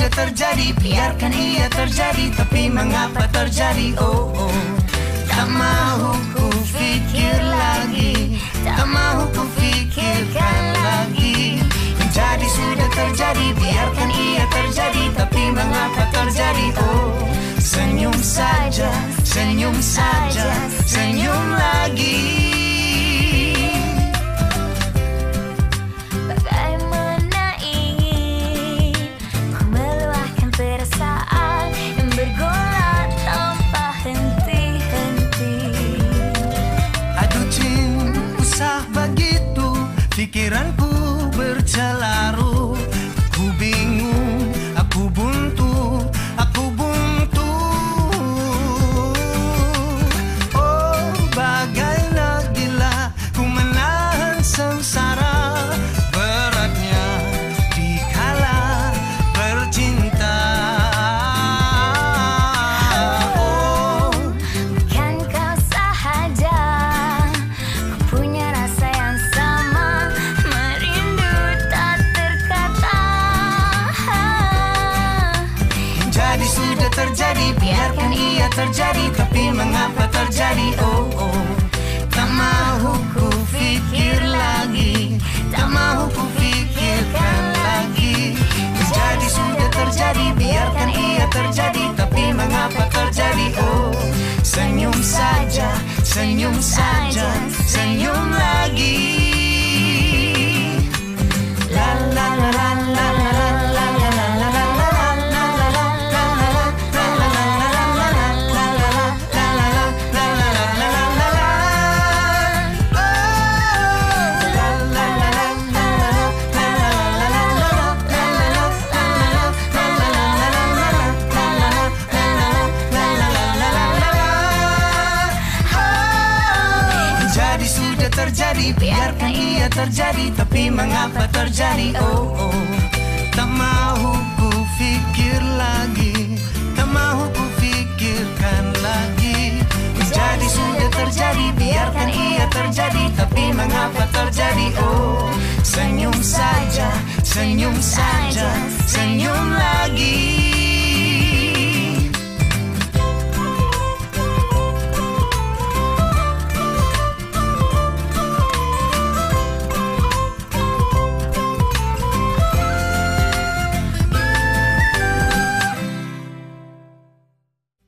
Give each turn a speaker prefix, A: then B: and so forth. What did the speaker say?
A: sudah terjadi, biarkan ia terjadi. Tapi mengapa terjadi? Oh, oh. Tak mahu ku fikir lagi, tak mahu ku fikirkan lagi. Menjadi sudah terjadi, biarkan ia terjadi. Tapi mengapa terjadi? Oh, senyum saja, senyum saja, senyum lagi. Pikiranku bercelaru, aku bingung, aku buntu, aku buntu. Oh, bagai nak gila, ku menahan sengsara. Beratnya dikala bercinta.
B: Oh, bukan kau sahaja, ku punya rasa yang sama.
A: Sudah terjadi, biarkan ia terjadi. Tapi mengapa terjadi? Oh, oh. Tak mahu ku fikir lagi, tak mahu ku fikirkan lagi. Menjadi sudah terjadi, biarkan ia terjadi. Tapi mengapa terjadi? Oh, senyum saja, senyum saja, senyum lagi. La la la la la la. Terjadi, biarkan ia terjadi. Tapi mengapa terjadi? Oh, oh. Tak mahu ku fikir lagi, tak mahu ku fikirkan lagi. Menjadi sudah terjadi, biarkan ia terjadi. Tapi mengapa terjadi? Oh, senyum saja, senyum saja, senyum lagi.